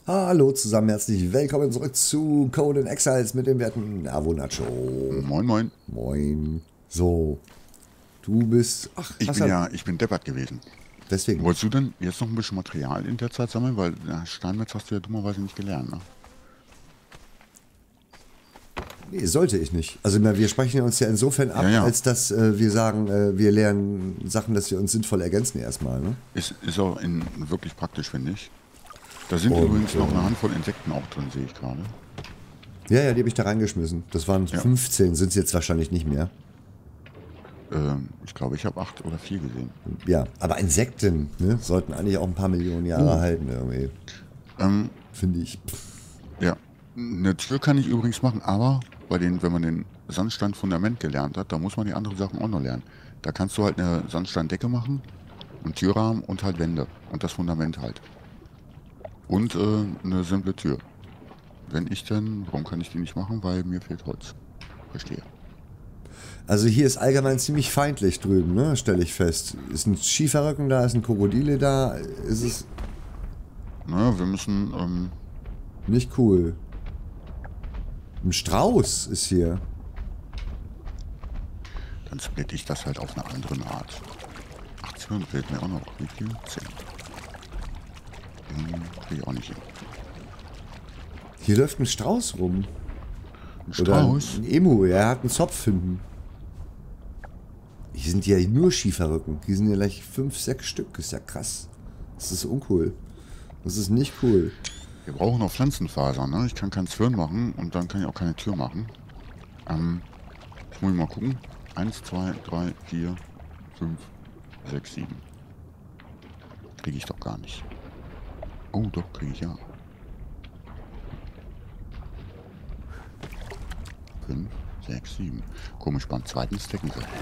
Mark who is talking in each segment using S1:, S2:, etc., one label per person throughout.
S1: Hallo zusammen, herzlich willkommen zurück zu Conan Exiles mit dem werten Avonacho.
S2: Moin, moin.
S1: Moin. So, du bist... Ach,
S2: Ich
S1: hast
S2: bin
S1: ja...
S2: ja, ich bin deppert gewesen.
S1: Deswegen.
S2: Wolltest du denn jetzt noch ein bisschen Material in der Zeit sammeln? Weil Steinmetz hast du ja dummerweise nicht gelernt, ne?
S1: Nee, sollte ich nicht. Also wir sprechen uns ja insofern ab,
S2: Ja.
S1: als dass wir sagen, wir lernen Sachen, dass wir uns sinnvoll ergänzen erstmal. Ne?
S2: Ist auch wirklich praktisch, finde ich. Da sind
S1: Und,
S2: übrigens noch eine Handvoll Insekten auch drin, sehe ich gerade.
S1: Ja, die habe ich da reingeschmissen. Das waren
S2: Ja.
S1: 15, sind es jetzt wahrscheinlich nicht mehr.
S2: Ich glaube, ich habe 8 oder 4 gesehen.
S1: Ja, aber Insekten ne, sollten eigentlich auch ein paar Millionen Jahre halten irgendwie. Finde ich.
S2: Ja. Eine Tür kann ich übrigens machen, aber wenn man den Sandstein-Fundament gelernt hat, da muss man die anderen Sachen auch noch lernen. Da kannst du halt eine Sandsteindecke machen, einen Türrahmen und halt Wände und das Fundament halt. Und eine simple Tür. Warum kann ich die nicht machen? Weil mir fehlt Holz. Verstehe.
S1: Also hier ist allgemein ziemlich feindlich drüben, ne? Stelle ich fest. Ist ein Schieferrücken da, ist ein Krokodile da, ist es
S2: Naja, wir müssen,
S1: nicht cool. Ein Strauß ist hier.
S2: dann splitte ich das halt auf eine andere Art. 18 fehlt mir auch noch. Wie viel? 10. Kriege ich auch nicht hin.
S1: Hier läuft ein Strauß rum.
S2: Ein
S1: Oder
S2: Strauß?
S1: ein Emu, er hat einen Zopf hinten. Hier sind ja nur Schieferrücken. Hier sind ja gleich 5, 6 Stück. Ist ja krass. Das ist uncool. Das ist nicht cool.
S2: Wir brauchen noch Pflanzenfasern, ne? Ich kann keinen Zwirn machen und dann kann ich auch keine Tür machen. Ich muss mal gucken. 1, 2, 3, 4, 5, 6, 7. Kriege ich doch gar nicht. Oh, doch, kriege ich ja. 5, 6, 7. Komisch, beim zweiten Stacken sie.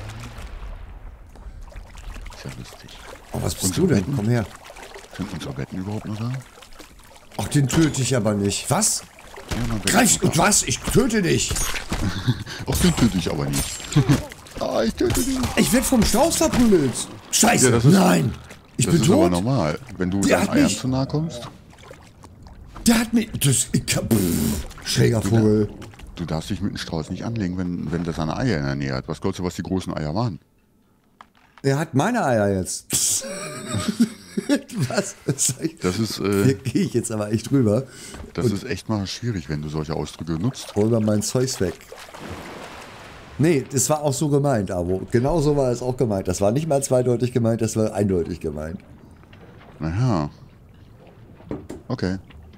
S2: Ist ja lustig.
S1: Oh, was bist
S2: Unsere
S1: du denn?
S2: Betten?
S1: Komm her.
S2: Sind unsere Betten überhaupt noch da?
S1: Ach, den töte ich aber nicht. Was?
S2: Ja, mein Bett
S1: Greif
S2: ist noch
S1: und
S2: da.
S1: was? Ich töte dich.
S2: Ach, den töte ich aber nicht. Ah, ich töte dich.
S1: Ich werde vom Strauß verprügelt. Scheiße.
S2: Ja, das ist-
S1: Nein. Ich
S2: Das
S1: bin
S2: ist aber
S1: tot.
S2: normal. Wenn du
S1: Der
S2: deinen
S1: hat
S2: Eiern
S1: mich-
S2: zu nahe kommst,
S1: Der hat mich... Schräger Vogel.
S2: du darfst dich mit einem Strauß nicht anlegen, wenn das seine Eier in der Nähe hat. Was glaubst du, was die großen Eier waren?
S1: Er hat meine Eier jetzt. Was?
S2: Das ist,
S1: Hier gehe ich jetzt aber echt drüber.
S2: das ist echt mal schwierig, wenn du solche Ausdrücke nutzt.
S1: Hol mal mein Zeugs weg. Nee, das war auch so gemeint, Abo. Genau so war es auch gemeint. Das war nicht mal zweideutig gemeint, das war eindeutig gemeint.
S2: Naja. Okay.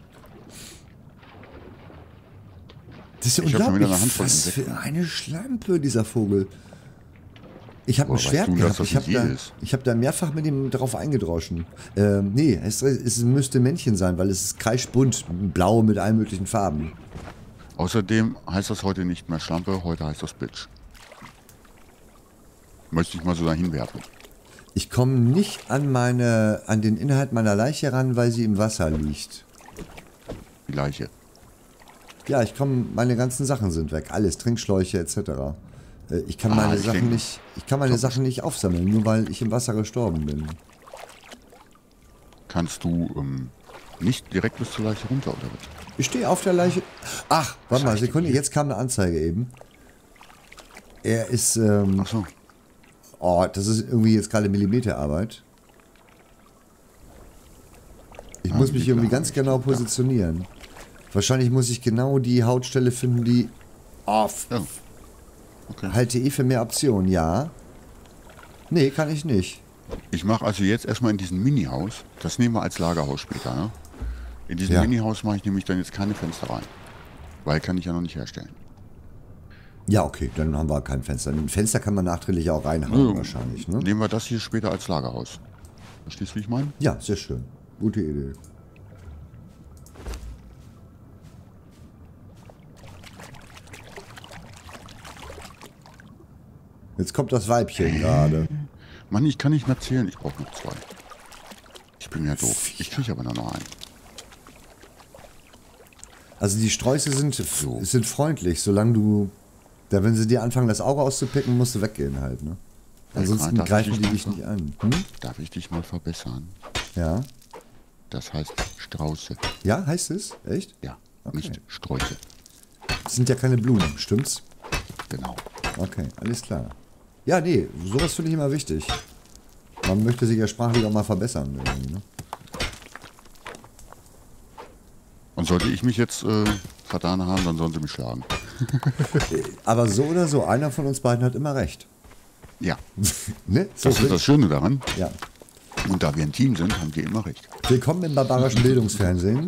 S1: Das ist ja
S2: Ich hab schon wieder
S1: unglaublich.
S2: eine Handvoll
S1: Was
S2: Insekten.
S1: für eine Schlampe, dieser Vogel. Ich habe ein
S2: Woher weißt
S1: Schwert
S2: du, dass
S1: gehabt.
S2: das nicht jedes?
S1: Ich habe da mehrfach mit ihm drauf eingedroschen. Nee, es müsste Männchen sein, weil es ist kreischbunt. Blau mit allen möglichen Farben.
S2: Außerdem heißt das heute nicht mehr Schlampe, heute heißt das Bitch. Möchte ich mal so dahin werfen.
S1: Ich komme nicht an den Inhalt meiner Leiche ran, weil sie im Wasser liegt.
S2: Die Leiche.
S1: Ja, meine ganzen Sachen sind weg. Alles, Trinkschläuche etc. Ich kann meine
S2: ich
S1: Sachen
S2: denk-
S1: nicht, Sachen nicht aufsammeln, nur weil ich im Wasser gestorben bin.
S2: Kannst du nicht direkt bis zur Leiche runter, oder was?
S1: Ich stehe auf der Leiche. Ach, warte mal, Sekunde, jetzt kam eine Anzeige eben. Er ist,
S2: Ach so.
S1: oh, das ist irgendwie jetzt gerade Millimeterarbeit. Ich muss mich irgendwie ganz genau positionieren. Wahrscheinlich muss ich genau die Hautstelle finden, die... Oh,
S2: Ja. Okay.
S1: halte E für mehr Optionen, ja. Nee, kann ich nicht.
S2: Ich mache also jetzt erstmal in diesem Mini-Haus, das nehmen wir als Lagerhaus später, ne? In diesem
S1: Ja.
S2: Mini-Haus mache ich nämlich dann jetzt keine Fenster rein. Weil kann ich ja noch nicht herstellen.
S1: Ja, okay, dann haben wir kein Fenster. Ein Fenster kann man nachträglich auch reinhauen
S2: Nö,
S1: wahrscheinlich, ne?
S2: Nehmen wir das hier später als Lagerhaus. Verstehst du, wie ich meine?
S1: Ja, sehr schön. Gute Idee. Jetzt kommt das Weibchen gerade.
S2: Mann, ich kann nicht mehr zählen, ich brauche noch 2. Ich bin ja doof. Ich kriege aber nur noch einen.
S1: Also die Sträuße sind
S2: So.
S1: freundlich, solange du... Da, wenn sie dir anfangen, das Auge auszupicken, musst du weggehen halt, ne? Ansonsten
S2: Darf ich
S1: greifen
S2: dich
S1: die
S2: mal
S1: dich nicht an. Hm?
S2: Darf ich dich mal verbessern?
S1: Ja.
S2: Das heißt Strauße.
S1: Ja, heißt es? Echt?
S2: Ja,
S1: Okay.
S2: nicht Sträuße.
S1: Das sind ja keine Blumen, stimmt's?
S2: Genau.
S1: Okay, alles klar. Ja, nee, sowas finde ich immer wichtig. Man möchte sich ja sprachlich auch mal verbessern. Irgendwie, ne?
S2: Und sollte ich mich jetzt vertan haben, dann sollen sie mich schlagen.
S1: Aber so oder so, einer von uns beiden hat immer recht.
S2: Ja,
S1: Ne? So
S2: das ist das Schöne daran.
S1: Ja.
S2: Und da wir ein Team sind, haben wir immer recht.
S1: Willkommen im barbarischen Bildungsfernsehen.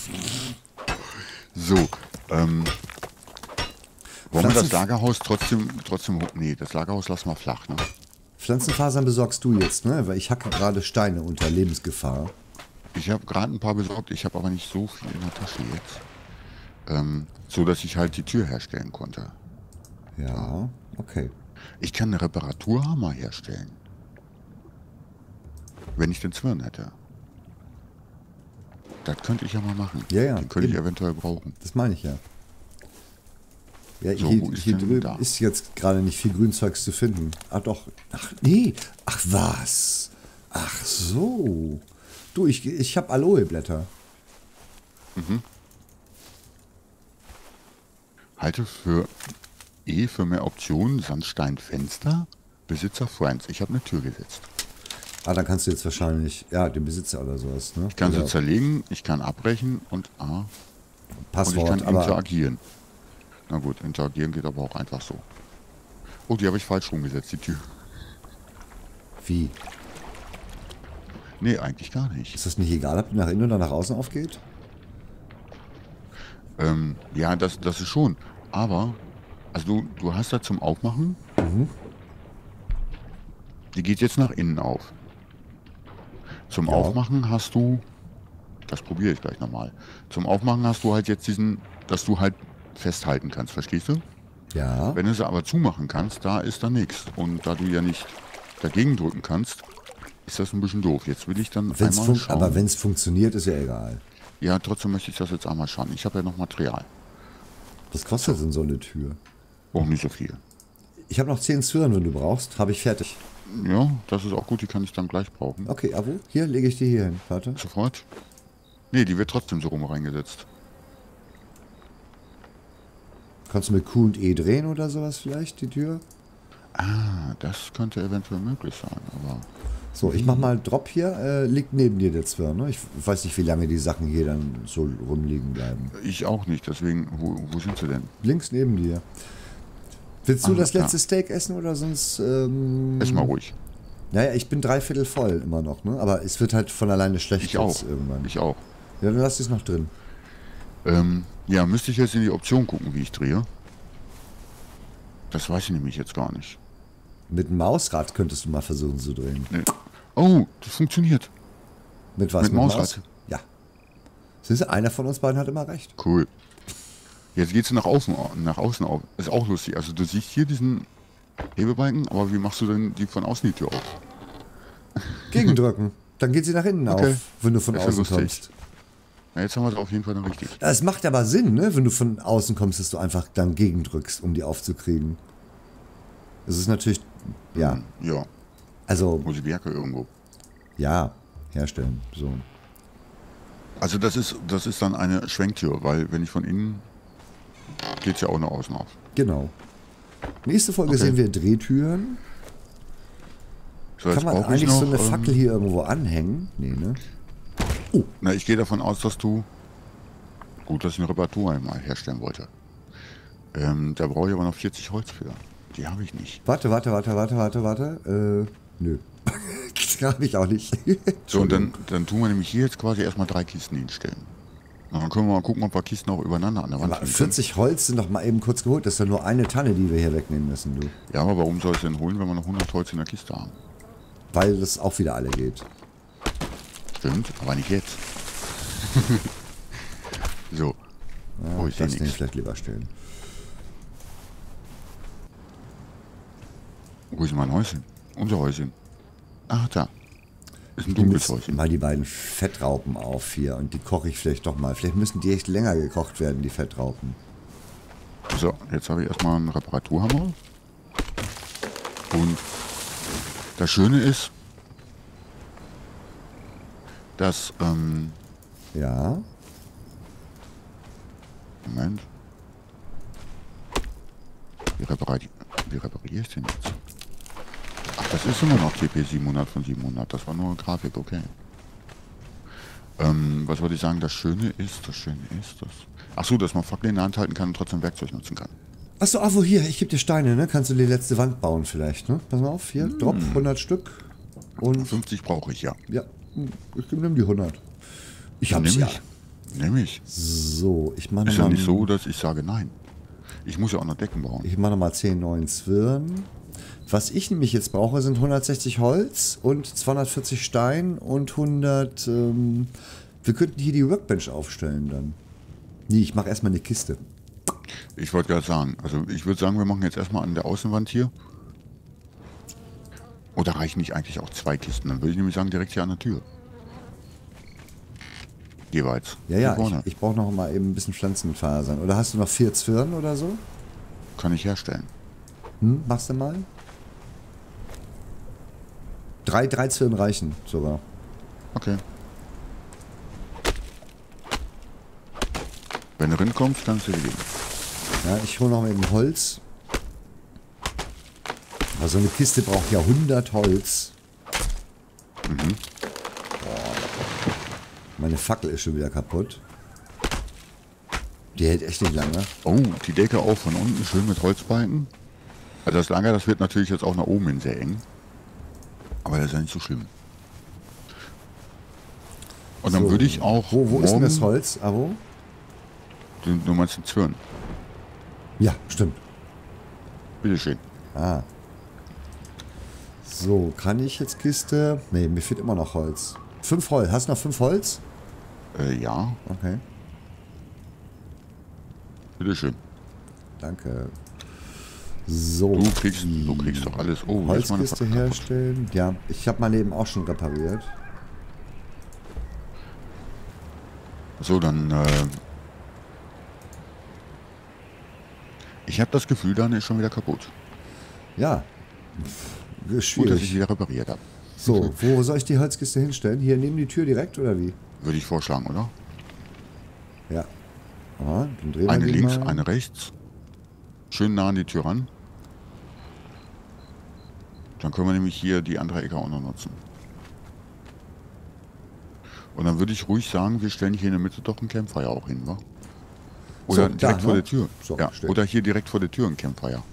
S2: So, wollen wir
S1: Pflanzen-
S2: das Lagerhaus trotzdem nee, das Lagerhaus lassen wir flach, ne?
S1: Pflanzenfasern besorgst du jetzt, ne? Weil ich hacke gerade Steine unter Lebensgefahr.
S2: Ich habe gerade ein paar besorgt, ich habe aber nicht so viel in der Tasche jetzt. So, dass ich halt die Tür herstellen konnte.
S1: Ja, okay.
S2: Ich kann eine Reparaturhammer herstellen. Wenn ich den Zwirn hätte. Das könnte ich ja mal machen.
S1: Ja, ja,
S2: Den könnte ich
S1: eben.
S2: eventuell brauchen.
S1: Das meine ich ja. Ja,
S2: So,
S1: hier,
S2: wo ist
S1: hier
S2: denn
S1: drüben
S2: da?
S1: ist jetzt gerade nicht viel Grünzeugs zu finden. Ach doch. Ach nee. Ach was. Ach so. Du, ich habe Aloeblätter.
S2: Halte für für mehr Optionen, Sandstein, Fenster, Besitzer Friends. Ich habe eine Tür gesetzt.
S1: Ah, dann kannst du jetzt wahrscheinlich, ja, den Besitzer oder sowas, ne?
S2: Ich kann
S1: Oder
S2: sie zerlegen, ich kann abbrechen und ich
S1: Passwort,
S2: kann
S1: aber
S2: interagieren. Na gut, interagieren geht aber auch einfach so. Oh, die habe ich falsch rumgesetzt, die Tür.
S1: wie?
S2: Nee, eigentlich gar nicht.
S1: Ist das nicht egal, ob die nach innen oder nach außen aufgeht?
S2: Ja, das ist schon. Aber, also du hast da zum Aufmachen. Die geht jetzt nach innen auf. Zum
S1: Ja.
S2: Aufmachen hast du, das probiere ich gleich nochmal. Zum Aufmachen hast du halt jetzt diesen, dass du halt festhalten kannst, verstehst du?
S1: Ja.
S2: Wenn du sie aber zumachen kannst, da ist dann nichts. Und da du ja nicht dagegen drücken kannst, ist das ein bisschen doof. Jetzt will ich dann
S1: Wenn's
S2: einmal schauen.
S1: aber wenn es funktioniert, ist ja egal.
S2: Ja, trotzdem möchte ich das jetzt einmal schauen. Ich habe ja noch Material.
S1: Was kostet denn so eine Tür?
S2: Auch nicht so viel.
S1: Ich habe noch 10 Zwirn, wenn du brauchst. Habe ich fertig.
S2: Ja, das ist auch gut, die kann ich dann gleich brauchen.
S1: Okay, Abo, hier lege ich die hier hin. Warte.
S2: Sofort? Nee, die wird trotzdem so rum reingesetzt.
S1: Kannst du mit Q und E drehen oder sowas vielleicht, die Tür?
S2: Ah, das könnte eventuell möglich sein, aber
S1: So, ich mach mal Drop hier. Liegt neben dir der Zwirn, ne? Ich weiß nicht, wie lange die Sachen hier dann so rumliegen bleiben.
S2: ich auch nicht. Deswegen, wo sind sie denn?
S1: Links neben dir. Willst du
S2: Ah,
S1: das
S2: klar.
S1: letzte Steak essen oder sonst...
S2: Ess mal ruhig.
S1: Naja, ich bin 3/4 voll immer noch, ne? Aber es wird halt von alleine schlecht
S2: Ich auch.
S1: jetzt irgendwann.
S2: Ich auch.
S1: Ja, dann lass es noch drin.
S2: Ja, müsste ich jetzt in die Option gucken, wie ich drehe. Das weiß ich nämlich jetzt gar nicht.
S1: Mit dem Mausrad könntest du mal versuchen zu drehen.
S2: Nee. Oh, das funktioniert.
S1: Mit was?
S2: Mit
S1: Maus?
S2: Mausrad.
S1: Ja. Siehst du, einer von uns beiden hat immer recht.
S2: Cool. Jetzt geht's nach außen auf. Ist auch lustig. Also du siehst hier diesen Hebebalken, aber wie machst du denn die von außen die Tür auf?
S1: Gegendrücken. Dann geht sie nach innen
S2: Okay.
S1: auf, wenn du von
S2: Das ist ja
S1: außen
S2: lustig.
S1: kommst.
S2: Na, jetzt haben wir es auf jeden Fall dann richtig.
S1: Das macht aber Sinn, ne? Wenn du von außen kommst, dass du einfach dann gegendrückst, um die aufzukriegen. Das ist natürlich, ja,
S2: Ja,
S1: also,
S2: muss ich Werke irgendwo.
S1: ja, herstellen. So.
S2: Also das ist dann eine Schwenktür, weil wenn ich von innen, geht's ja auch nach außen auf.
S1: Genau. Nächste Folge
S2: Okay.
S1: sehen wir Drehtüren.
S2: So, jetzt
S1: Kann man
S2: brauche ich
S1: eigentlich
S2: noch,
S1: so eine Fackel hier irgendwo anhängen? Nee, ne?
S2: Na, ich gehe davon aus, dass du... Gut, dass ich eine Reparatur einmal herstellen wollte. Da brauche ich aber noch 40 Holz für. Die habe ich nicht.
S1: Warte. Nö. Das habe ich auch nicht.
S2: So, und dann tun wir nämlich hier jetzt quasi erstmal 3 Kisten hinstellen. Und dann können wir mal gucken, ob wir Kisten auch übereinander an der Wand
S1: Aber
S2: stellen
S1: 40 Holz sind doch mal eben kurz geholt. Das ist ja nur eine Tanne, die wir hier wegnehmen müssen, du.
S2: können. Ja, aber warum soll ich denn holen, wenn wir noch 100 Holz in der Kiste haben?
S1: Weil das auch wieder alle geht.
S2: Stimmt, aber nicht jetzt. So. Oh, ich sehe
S1: Das nehme ich
S2: nichts.
S1: vielleicht lieber stellen.
S2: Wo ist mein Häuschen? Unser Häuschen. Ach, da. Ist ein
S1: Ich nehme
S2: dunkles
S1: jetzt
S2: Häuschen.
S1: mal die beiden Fettraupen auf hier und die koche ich vielleicht doch mal. Vielleicht müssen die echt länger gekocht werden, die Fettraupen.
S2: So, jetzt habe ich erstmal einen Reparaturhammer. Und das Schöne ist, dass,
S1: Ja.
S2: Moment. Wie repariere ich den jetzt? Ach, das ist immer noch TP 700 von 700. Das war nur eine Grafik, okay. Was wollte ich sagen? Das Schöne ist, dass... Ach so, dass man Fackel in der Hand halten kann und trotzdem Werkzeug nutzen kann.
S1: Achso, Avo, hier, ich gebe dir Steine, ne? Kannst du die letzte Wand bauen vielleicht, ne? Pass mal auf, hier, Drop, 100 Stück. Und
S2: 50 brauche ich, ja.
S1: ja, ich nehme die 100. Ich hab's
S2: Nehm
S1: ja.
S2: Nehm ich.
S1: So, ich mache
S2: Ist ja
S1: nochmal...
S2: nicht so, dass ich sage nein. Ich muss ja auch noch Decken bauen.
S1: Ich mache nochmal 10 neuen Zwirn. Was ich nämlich jetzt brauche, sind 160 Holz und 240 Stein und 100... wir könnten hier die Workbench aufstellen dann. Nee, ich mache erstmal eine Kiste.
S2: Ich wollte gerade sagen, also ich würde sagen, wir machen jetzt erstmal an der Außenwand hier. Oder reichen nicht eigentlich auch 2 Kisten? Dann würde ich nämlich sagen, direkt hier an der Tür. Jeweils.
S1: Ja,
S2: Hier
S1: ja,
S2: vorne.
S1: ich brauche noch mal eben ein bisschen Pflanzenfasern. Oder hast du noch 4 Zwirn oder so?
S2: Kann ich herstellen.
S1: Machst du mal? 3 Zwirn reichen sogar.
S2: Okay. Wenn du rinkommst, kannst du dir geben.
S1: Ja, ich hole noch mal eben Holz. Aber so eine Kiste braucht ja 100 Holz. Boah. Meine Fackel ist schon wieder kaputt. Die hält echt nicht lange.
S2: Oh, die Decke auch von unten schön mit Holzbalken. Also das Lager, das wird natürlich jetzt auch nach oben hin sehr eng. Aber das ist ja nicht so schlimm. Und dann
S1: So,
S2: würde ich auch...
S1: Wo ist denn
S2: morgen-
S1: das Holz, Avo?
S2: Du meinst den Zwirn.
S1: Ja, stimmt.
S2: Bitteschön.
S1: Ah. So, kann ich jetzt Kiste? Ne, mir fehlt immer noch Holz. 5 Holz. Hast du noch 5 Holz?
S2: Ja,
S1: Okay,
S2: bitteschön.
S1: danke. So.
S2: Du kriegst doch alles. Oh, jetzt mal eine
S1: Holzkiste
S2: Fackel kaputt.
S1: herstellen. Ja, ich habe mein Leben auch schon repariert.
S2: So, dann... ich habe das Gefühl, dann ist schon wieder kaputt.
S1: Ja.
S2: Gut, dass ich
S1: Schwierig.
S2: wieder repariert habe.
S1: So, wo soll ich die Holzkiste hinstellen? Hier neben die Tür direkt oder wie?
S2: Würde ich vorschlagen, oder?
S1: Ja. Aha, dann drehen wir
S2: Eine
S1: die
S2: links,
S1: mal.
S2: eine rechts. Schön nah an die Tür ran. Dann können wir nämlich hier die andere Ecke auch noch nutzen. Und dann würde ich ruhig sagen, wir stellen hier in der Mitte doch ein Campfire auch hin, wa? Oder
S1: So, da,
S2: direkt vor
S1: ne?
S2: der Tür.
S1: So,
S2: ja,
S1: steht.
S2: oder hier direkt vor der Tür ein Campfire.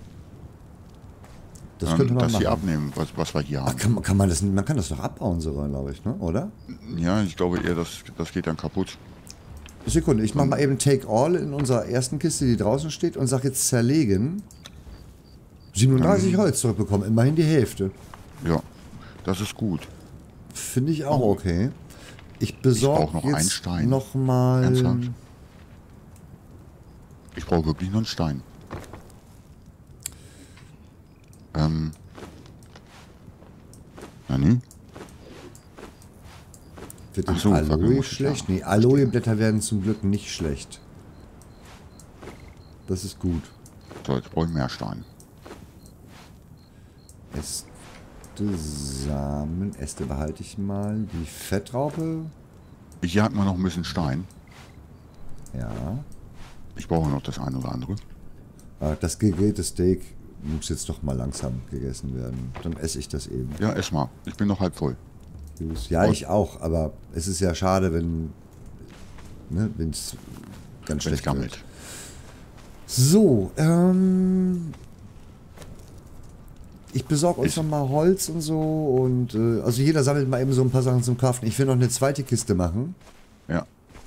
S1: Das könnte man
S2: das
S1: machen.
S2: hier abnehmen, was wir hier
S1: Ach,
S2: haben.
S1: kann man das, man kann das doch abbauen sogar, glaube ich, ne? Oder?
S2: Ja, ich glaube eher, das geht dann kaputt.
S1: Sekunde, ich mache mal eben Take All in unserer ersten Kiste, die draußen steht, und sage jetzt zerlegen. 37 Holz zurückbekommen, immerhin die Hälfte.
S2: Ja, das ist gut.
S1: Finde ich auch okay. Ich besorge
S2: brauch noch einen
S1: jetzt
S2: Stein.
S1: nochmal...
S2: Ernsthaft? Ich brauche wirklich nur einen Stein. Nani?
S1: Wird
S2: Ach
S1: denn
S2: so, Fackel
S1: Aloe
S2: muss ich
S1: schlecht?
S2: sagen.
S1: Nee, Aloe-Blätter werden zum Glück nicht schlecht. Das ist gut.
S2: So, jetzt brauche ich mehr Stein.
S1: Äste, Samen, Äste behalte ich mal. Die Fettraupe,
S2: Ich jag mal noch ein bisschen Stein.
S1: ja.
S2: Ich brauche noch das eine oder andere.
S1: Das gegrillte Steak muss jetzt doch mal langsam gegessen werden. Dann esse ich das eben.
S2: Ja, ess mal. Ich bin noch halb voll.
S1: Ja, ich auch, aber es ist ja schade, wenn es ganz
S2: Wenn es
S1: schlecht
S2: gammelt.
S1: wird. So, ich besorge uns
S2: Ich-
S1: noch mal Holz und so und also jeder sammelt mal eben so ein paar Sachen zum Kaufen. Ich will noch eine zweite Kiste machen.
S2: Ja.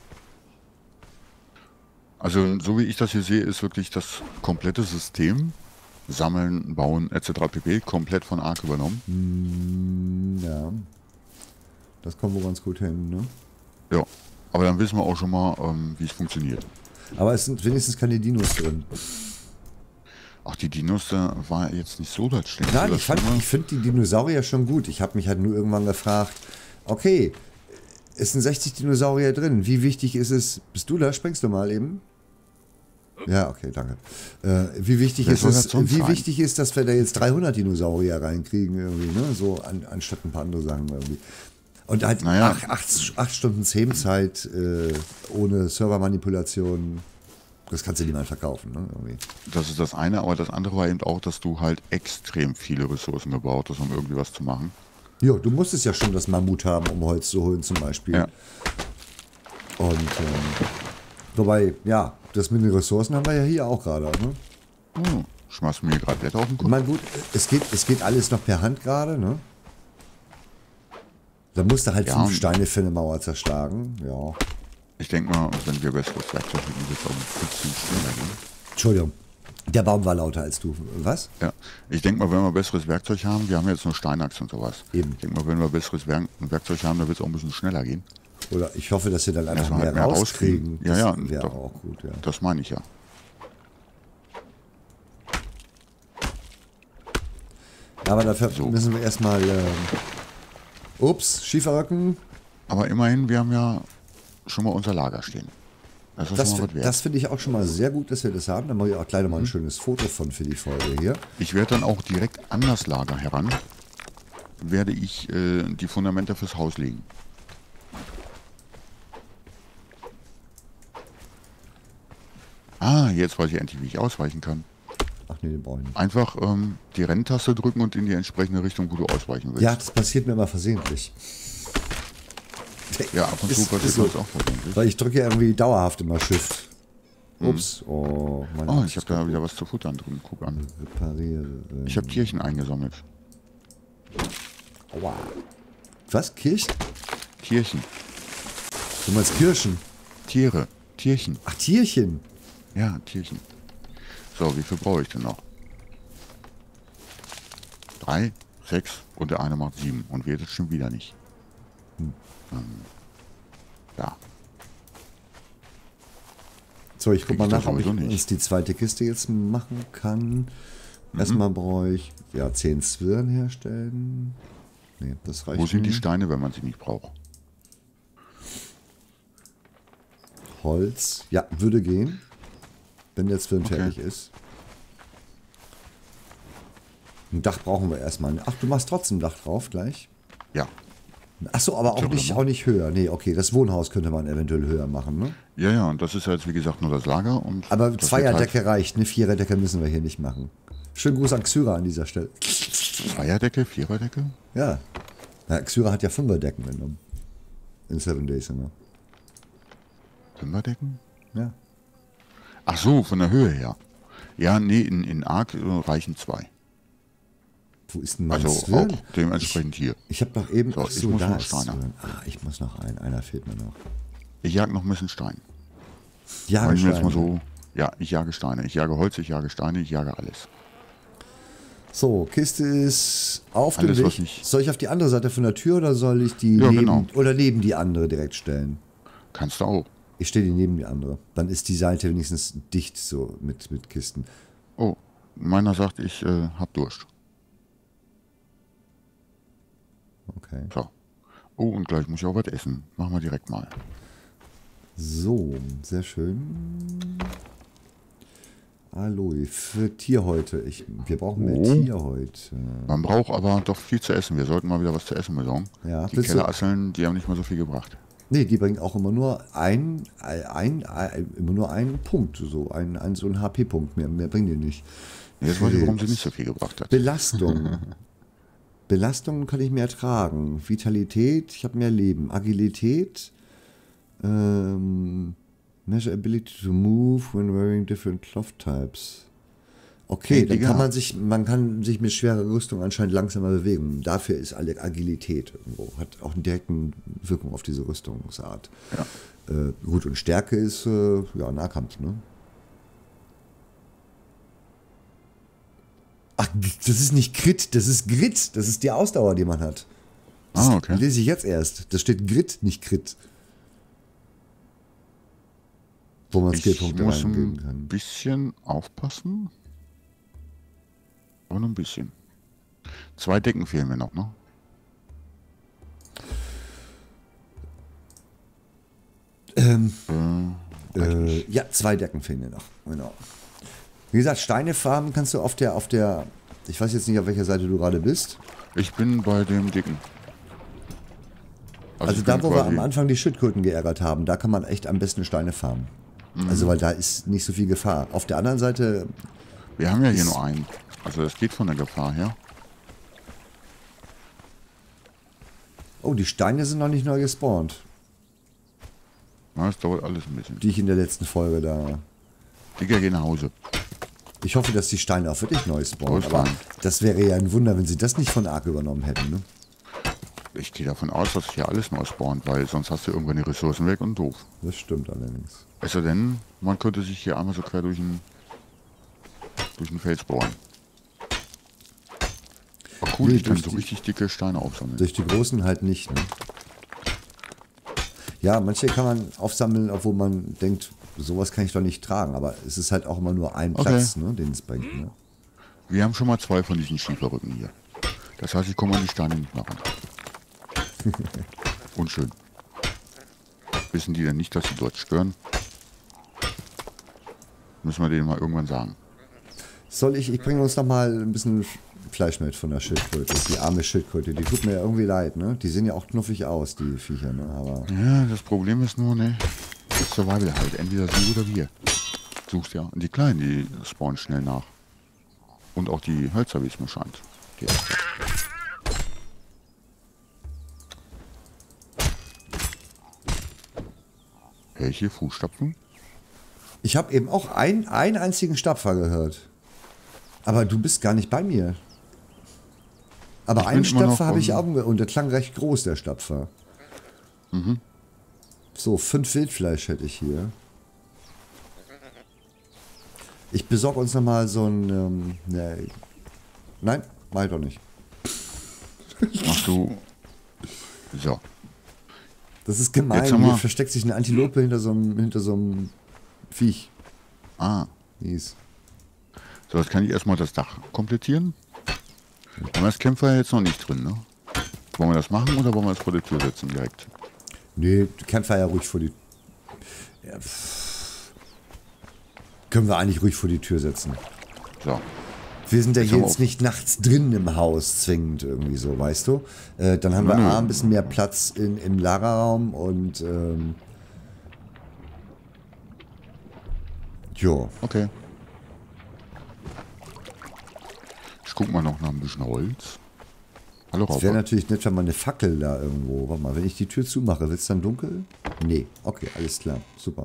S2: Also, so wie ich das hier sehe, ist wirklich das komplette System, Sammeln, Bauen etc. pp. Komplett von Ark übernommen.
S1: Ja, das kommt wohl ganz gut hin, ne?
S2: Ja. Aber dann wissen wir auch schon mal, wie es funktioniert.
S1: Aber es sind wenigstens keine Dinos drin.
S2: Ach, die Dinos, da war jetzt nicht so das Schlimmste.
S1: Nein,
S2: Das Schlimme-
S1: ich finde die Dinosaurier schon gut. Ich habe mich halt nur irgendwann gefragt, okay, es sind 60 Dinosaurier drin. Wie wichtig ist es? Bist du da? Springst du mal eben? Ja, okay, danke. Wie wichtig
S2: Wer
S1: ist
S2: soll
S1: es?
S2: das sonst
S1: Wie
S2: sein?
S1: wichtig ist, dass wir da jetzt 300 Dinosaurier reinkriegen irgendwie, ne? So anstatt ein paar andere Sachen irgendwie. Und halt
S2: Naja.
S1: 8 Stunden Zähmzeit ohne Servermanipulation, das kannst du niemand verkaufen. Ne? Irgendwie.
S2: Das ist das eine, aber das andere war eben auch, dass du halt extrem viele Ressourcen gebraucht hast, um irgendwie was zu machen.
S1: Jo, du musstest ja schon das Mammut haben, um Holz zu holen zum Beispiel.
S2: Ja.
S1: Und wobei, ja, das mit den Ressourcen haben wir ja hier auch gerade. Ne?
S2: Oh, schmeißt mir gerade Blätter auf den
S1: Ich
S2: Kopf.
S1: meine, gut, es geht alles noch per Hand gerade, ne? Da musst du halt
S2: Ja,
S1: 5
S2: und-
S1: Steine für eine Mauer zerschlagen. Ja.
S2: Ich denke mal, wenn wir besseres Werkzeug hätten, wird es auch ein bisschen schneller gehen.
S1: Entschuldigung. Der Baum war lauter als du. Was?
S2: Ja, ich denke mal, wenn wir besseres Werkzeug haben, wir haben jetzt nur Steinachs und sowas.
S1: Eben.
S2: Ich denke mal, wenn wir besseres Werkzeug haben, dann wird es auch ein bisschen schneller gehen.
S1: Oder ich hoffe, dass wir dann einfach
S2: wir
S1: mehr
S2: halt mehr
S1: rauskriegen.
S2: rauskriegen. Ja, ja,
S1: Das wäre
S2: doch.
S1: auch gut, ja.
S2: Das meine ich ja.
S1: Aber dafür
S2: So.
S1: müssen wir erstmal. Ups, Schieferrücken.
S2: Aber immerhin, wir haben ja schon mal unser Lager stehen. Das ist
S1: Das,
S2: schon mal was wert.
S1: das finde ich auch schon mal sehr gut, dass wir das haben. Da mache ich auch gleich noch mal
S2: Mhm.
S1: ein schönes Foto von für die Folge hier.
S2: Ich werde dann auch direkt an das Lager heran, werde ich die Fundamente fürs Haus legen. Ah, jetzt weiß ich endlich, wie ich ausweichen kann.
S1: Ach nee, den brauche ich nicht.
S2: Einfach die Renntaste drücken und in die entsprechende Richtung, wo du ausweichen willst.
S1: Ja, das passiert mir immer versehentlich.
S2: Ja, ab und zu
S1: Ist
S2: passiert
S1: so.
S2: das auch versehentlich.
S1: Weil ich drücke ja irgendwie dauerhaft immer Shift. Ups. Oh, meine
S2: Oh,
S1: Axt
S2: ich habe
S1: ist
S2: da
S1: kaputt.
S2: wieder was zu futtern drin. Guck an.
S1: Repariere.
S2: Ich habe Tierchen eingesammelt.
S1: Aua. Was? Kirchen?
S2: Tierchen.
S1: Du meinst Kirschen?
S2: Tiere. Tierchen.
S1: Ach, Tierchen.
S2: Ja, Tierchen. So, wie viel brauche ich denn noch? 3, 6 und der eine macht 7. Und wir das schon wieder nicht. Ja.
S1: So, ich guck
S2: Krieg
S1: mal
S2: ich
S1: nach,
S2: doch
S1: ob ich
S2: sowieso nicht.
S1: uns die zweite Kiste jetzt machen kann. Erstmal brauche ich ja 10 Zwirn herstellen. Nee, das reicht
S2: Wo sind die
S1: nicht.
S2: Steine, wenn man sie nicht braucht?
S1: Holz. Ja, würde gehen. Wenn der Zwirn
S2: Okay.
S1: fertig ist. Ein Dach brauchen wir erstmal. Ach, du machst trotzdem ein Dach drauf gleich.
S2: Ja.
S1: Achso, aber auch nicht, auch nicht höher. Nee, okay, das Wohnhaus könnte man eventuell höher machen, ne?
S2: Ja, ja, und das ist jetzt wie gesagt nur das Lager. Und
S1: Aber
S2: das wird
S1: Zweierdecke reicht, eine Viererdecke müssen wir hier nicht machen. Schönen Gruß an Xyra an dieser Stelle.
S2: Halt Zweierdecke, Viererdecke?
S1: Ja. Na, Xyra hat ja Fünferdecken genommen. In 7 Days immer.
S2: Fünferdecken?
S1: Ja.
S2: Ach so, von der Höhe her. Ja, nee, in Ark reichen 2.
S1: Wo ist denn mein
S2: Also
S1: Zwirn?
S2: auch dementsprechend hier.
S1: Ich habe doch eben.
S2: So,
S1: ach
S2: ich
S1: so,
S2: muss
S1: da
S2: noch
S1: ist
S2: Steine.
S1: Zwirn. Ah, ich muss noch einen. Einer fehlt mir noch.
S2: Ich jag noch ein bisschen Stein.
S1: Ja,
S2: Wollen wir jetzt mal so. Ja, ich jage Steine. Ich jage Holz, ich jage Steine, ich jage alles.
S1: So, Kiste ist auf
S2: Alles,
S1: dem
S2: was
S1: Weg.
S2: nicht-
S1: Soll ich auf die andere Seite von der Tür oder soll ich die
S2: Ja,
S1: neben,
S2: genau.
S1: oder neben die andere direkt stellen?
S2: Kannst du auch.
S1: Ich stelle die neben die andere. Dann ist die Seite wenigstens dicht so mit Kisten.
S2: Oh, meiner sagt, ich hab Durst.
S1: Okay.
S2: So. Oh, und gleich muss ich auch was essen. Machen wir direkt mal.
S1: So, sehr schön. Aloe für Tierhäute. Wir brauchen mehr
S2: Oh.
S1: Tierhäute.
S2: Man braucht aber doch viel zu essen. Wir sollten mal wieder was zu essen besorgen.
S1: Ja,
S2: Die
S1: willst du-
S2: Kellerasseln, die haben nicht mal so viel gebracht.
S1: Nee, die bringen auch immer nur immer nur einen Punkt, so ein HP-Punkt. Mehr bringen die nicht.
S2: Jetzt weiß ich, warum sie nicht so viel gebracht hat.
S1: Belastung. Belastung kann ich mehr tragen. Vitalität, ich habe mehr Leben. Agilität, measure ability to move when wearing different cloth types. Okay,
S2: Hey,
S1: dann
S2: Digga.
S1: man kann sich mit schwerer Rüstung anscheinend langsamer bewegen. Dafür ist alle Agilität irgendwo. Hat auch eine direkte Wirkung auf diese Rüstungsart.
S2: Ja.
S1: Gut, und Stärke ist ja Nahkampf, ne? Ach, das ist nicht Crit, das ist Grit. Das ist die Ausdauer, die man hat. Das
S2: Ah, okay.
S1: lese ich jetzt erst. Das steht Grit, nicht Crit. Wo man
S2: Ich
S1: Skillpunkte
S2: muss
S1: reingeben
S2: ein
S1: kann.
S2: bisschen aufpassen. Aber nur ein bisschen. 2 Decken fehlen mir noch, ne?
S1: Ja, 2 Decken fehlen dir noch. Genau. Wie gesagt, Steine farmen kannst du auf der, ich weiß jetzt nicht, auf welcher Seite du gerade bist.
S2: Ich bin bei dem Dicken.
S1: Also
S2: ich
S1: da,
S2: bin
S1: wo wir
S2: quasi-
S1: am Anfang die Schildkröten geärgert haben, da kann man echt am besten Steine farmen. Also weil da ist nicht so viel Gefahr. Auf der anderen Seite,
S2: Wir haben ja hier
S1: ist-
S2: nur einen. Also das geht von der Gefahr her.
S1: oh, die Steine sind noch nicht neu gespawnt,
S2: Ja, das dauert alles ein bisschen.
S1: die ich in der letzten Folge da...
S2: Digga, geh nach Hause.
S1: Ich hoffe, dass die Steine auch wirklich neu spawnen,
S2: Neu
S1: aber
S2: spawnen.
S1: das wäre ja ein Wunder, wenn sie das nicht von Ark übernommen hätten, ne?
S2: Ich gehe davon aus, dass hier alles neu spawnt, weil sonst hast du irgendwann die Ressourcen weg und doof.
S1: Das stimmt allerdings.
S2: Es sei denn, man könnte sich hier einmal so quer durch den Fels bohren. Aber cool,
S1: Nee,
S2: ich kann
S1: durch
S2: so
S1: die-
S2: richtig dicke Steine aufsammeln.
S1: Durch die großen halt nicht, ne? Ja, manche kann man aufsammeln, obwohl man denkt, sowas kann ich doch nicht tragen, aber es ist halt auch immer nur ein
S2: Okay.
S1: Platz, ne, den es bringt, ne?
S2: Wir haben schon mal 2 von diesen Schieferrücken hier. Das heißt, ich komme an die Steine nicht mehr ran. Unschön. Wissen die denn nicht, dass sie dort stören? Müssen wir denen mal irgendwann sagen.
S1: Ich bringe uns noch mal ein bisschen Fleisch mit von der Schildkröte. Die arme Schildkröte, die tut mir ja irgendwie leid, ne? Die sehen ja auch knuffig aus, die Viecher, ne? Aber
S2: Ja, das Problem ist nur, ne? Das Survival halt. Entweder sie oder wir. Suchst ja. Und die Kleinen, die spawnen schnell nach. Und auch die Hölzer, wie es mir scheint. Die Welche Fußstapfen?
S1: ich habe eben auch einen einzigen Stapfer gehört. Aber du bist gar nicht bei mir. Aber
S2: Ich
S1: einen
S2: bin immer noch
S1: Stapfer habe ich
S2: am-
S1: auch und der klang recht groß, der Stapfer. So, 5 Wildfleisch hätte ich hier. Ich besorge uns noch mal so ein... ne, nein, mach ich doch nicht.
S2: Machst du. So.
S1: Das ist gemein.
S2: Jetzt haben
S1: Hier
S2: wir-
S1: versteckt sich eine Antilope hinter so einem Viech.
S2: Ah.
S1: Mies.
S2: So, jetzt kann ich erstmal das Dach komplettieren. Haben wir das Kämpfer jetzt noch nicht drin, ne? Wollen wir das machen oder wollen wir das vor der Tür setzen direkt?
S1: Nee, Kämpfer ja ruhig vor die... Ja, können wir eigentlich ruhig vor die Tür setzen.
S2: So.
S1: Wir sind ja
S2: Jetzt
S1: hier
S2: haben wir
S1: jetzt
S2: auch-
S1: nicht nachts drin im Haus zwingend irgendwie so, weißt du? Dann haben wir
S2: Nö.
S1: A, ein bisschen mehr Platz im Lagerraum und jo.
S2: Okay. Ich guck mal noch nach ein bisschen Holz. Hallo
S1: Es wäre
S2: Raupe.
S1: natürlich nett, wenn man eine Fackel da irgendwo... Warte mal, wenn ich die Tür zumache, wird es dann dunkel? Nee, okay, alles klar, super.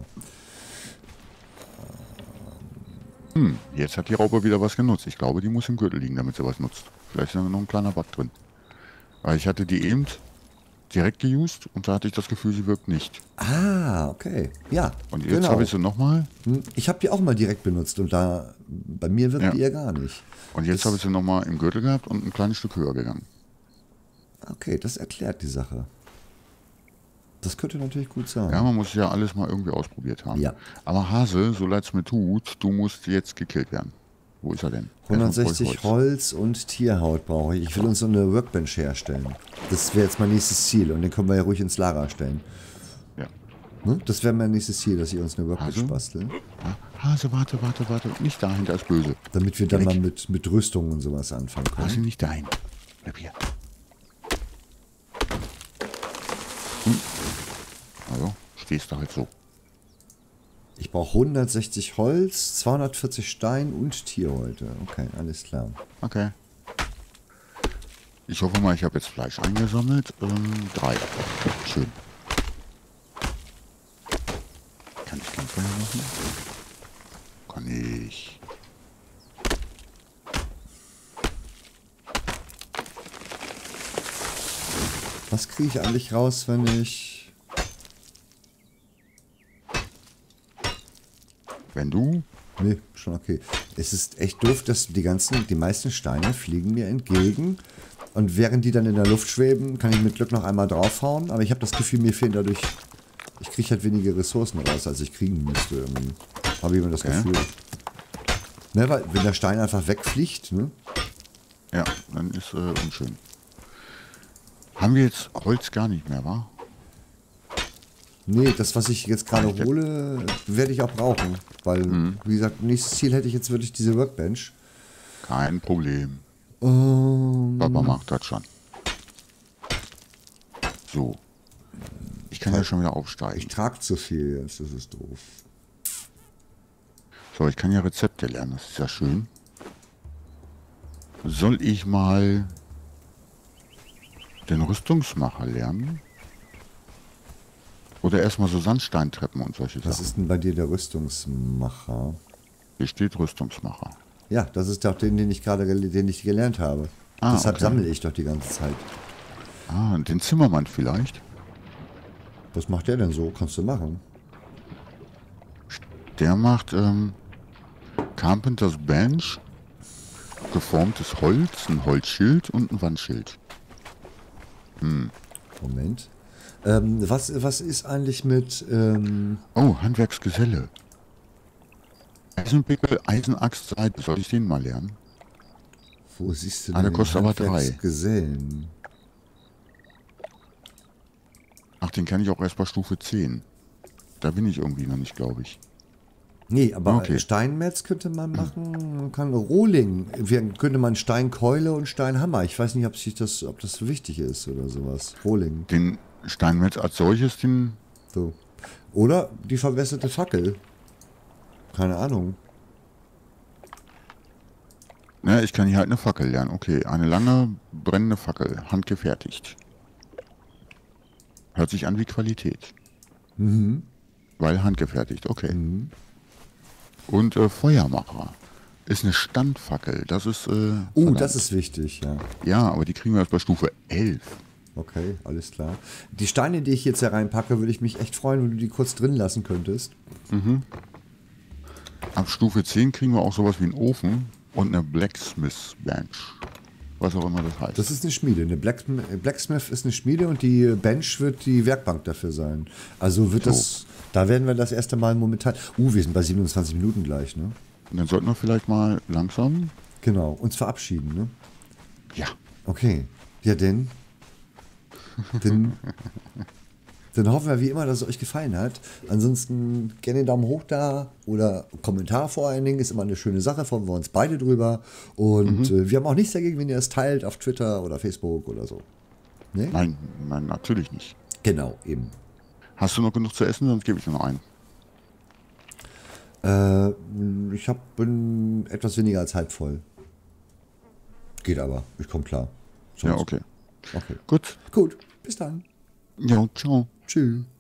S2: Jetzt hat die Raupe wieder was genutzt. Ich glaube, die muss im Gürtel liegen, damit sie was nutzt. Vielleicht ist da noch ein kleiner Bug drin. Weil ich hatte die eben direkt geused und da hatte ich das Gefühl, sie wirkt nicht.
S1: Ah, okay, ja,
S2: Und jetzt habe ich sie nochmal.
S1: Ich habe die auch mal direkt benutzt und da... Bei mir wirkt
S2: Ja.
S1: die ja gar nicht.
S2: Und jetzt habe ich sie nochmal im Gürtel gehabt und ein kleines Stück höher gegangen.
S1: Okay, das erklärt die Sache. Das könnte natürlich gut sein.
S2: Ja, man muss ja alles mal irgendwie ausprobiert haben.
S1: Ja.
S2: Aber Hase, so leid es mir tut, du musst jetzt gekillt werden. Wo ist er denn? Erstmal
S1: 160
S2: Holz.
S1: Holz und Tierhaut brauche ich. Ich will uns so eine Workbench herstellen. Das wäre jetzt mein nächstes Ziel und den können wir ja ruhig ins Lager stellen.
S2: Ja.
S1: Ne? Das wäre mein nächstes Ziel, dass ich uns eine Workbench
S2: Also?
S1: basteln.
S2: Ja. Hase, warte. Nicht dahin, der ist böse.
S1: Damit wir dann
S2: Weg.
S1: mal mit Rüstungen und sowas anfangen
S2: Hase,
S1: können.
S2: nicht dahin. Bleib hier. Also, stehst du halt so.
S1: Ich brauche 160 Holz, 240 Stein und Tierhäute. Okay, alles klar.
S2: Okay. Ich hoffe mal, ich habe jetzt Fleisch eingesammelt. 3. Schön. Kann ich Campfire machen? Kann ich.
S1: Was kriege ich eigentlich raus, wenn ich...
S2: Wenn du.
S1: Nee, schon okay. Es ist echt doof, dass die meisten Steine fliegen mir entgegen. Und während die dann in der Luft schweben, kann ich mit Glück noch einmal draufhauen. Aber ich habe das Gefühl, mir fehlen dadurch... Ich kriege halt weniger Ressourcen raus, als ich kriegen müsste. Irgendwie. Habe ich immer das
S2: Okay.
S1: Gefühl. Ne, weil wenn der Stein einfach wegfliegt, ne?
S2: Ja, dann ist unschön. Haben wir jetzt Holz gar nicht mehr, wa?
S1: Nee, das, was ich jetzt gerade
S2: Ah, ich-
S1: hole, werde ich auch brauchen. Weil, wie gesagt, nächstes Ziel hätte ich jetzt wirklich diese Workbench.
S2: Kein Problem. Papa macht das schon. So. kann ja schon wieder
S1: Ich
S2: aufsteigen.
S1: trage zu viel jetzt, das ist doof.
S2: So, ich kann ja Rezepte lernen, das ist ja schön. Soll ich mal den Rüstungsmacher lernen? Oder erstmal so Sandsteintreppen und solche
S1: Was
S2: Sachen?
S1: ist denn bei dir der Rüstungsmacher?
S2: Hier steht Rüstungsmacher.
S1: Ja, das ist doch den ich gerade gelernt habe.
S2: Ah,
S1: Deshalb
S2: okay.
S1: sammle ich doch die ganze Zeit.
S2: Ah, den Zimmermann vielleicht?
S1: Was macht der denn so? Kannst du machen.
S2: Der macht Carpenters Bench, geformtes Holz, ein Holzschild und ein Wandschild.
S1: Moment. Was ist eigentlich mit...
S2: Oh, Handwerksgeselle. Eisenpickel, Eisenaxt, Seite. Soll ich den mal lernen?
S1: wo siehst du
S2: der
S1: denn
S2: kostet aber 3.
S1: Handwerksgesellen?
S2: Ach, den kann ich auch erst bei Stufe 10. Da bin ich irgendwie noch nicht, glaube ich.
S1: Nee, aber
S2: Okay.
S1: Steinmetz könnte man machen. Man kann Rohling. Könnte man Steinkeule und Steinhammer. Ich weiß nicht, ob das wichtig ist oder sowas. Rohling.
S2: Den Steinmetz als solches, den...
S1: So. Oder die verbesserte Fackel. Keine Ahnung.
S2: Na, ich kann hier halt eine Fackel lernen. Okay, eine lange brennende Fackel, handgefertigt. Hört sich an wie Qualität. Weil handgefertigt, okay. Und Feuermacher ist eine Standfackel. Das ist... verdammt.
S1: Das ist wichtig, ja.
S2: Ja, aber die kriegen wir erst bei Stufe 11.
S1: Okay, alles klar. Die Steine, die ich jetzt hier reinpacke, würde ich mich echt freuen, wenn du die kurz drin lassen könntest.
S2: Ab Stufe 10 kriegen wir auch sowas wie einen Ofen und eine Blacksmith Bench. Was auch immer das heißt.
S1: Das ist eine Schmiede. Eine Blacksmith ist eine Schmiede und die Bench wird die Werkbank dafür sein. Also wird
S2: So.
S1: da werden wir das erste Mal momentan... wir sind bei 27 Minuten gleich, ne?
S2: Und dann sollten wir vielleicht mal langsam...
S1: Genau, uns verabschieden, ne?
S2: Ja,
S1: Okay. Ja, denn... Dann hoffen wir wie immer, dass es euch gefallen hat. Ansonsten gerne einen Daumen hoch da oder Kommentar vor allen Dingen. Ist immer eine schöne Sache, freuen wir uns beide drüber. Und wir haben auch nichts dagegen, wenn ihr es teilt auf Twitter oder Facebook oder so. Ne?
S2: nein, natürlich nicht.
S1: Genau, eben.
S2: Hast du noch genug zu essen? Sonst gebe ich dir noch einen.
S1: Bin etwas weniger als halb voll. Geht aber, ich komme klar.
S2: Ja, okay.
S1: Okay.
S2: Gut.
S1: Gut, bis dann.
S2: Ja, ciao.
S1: Tschüss.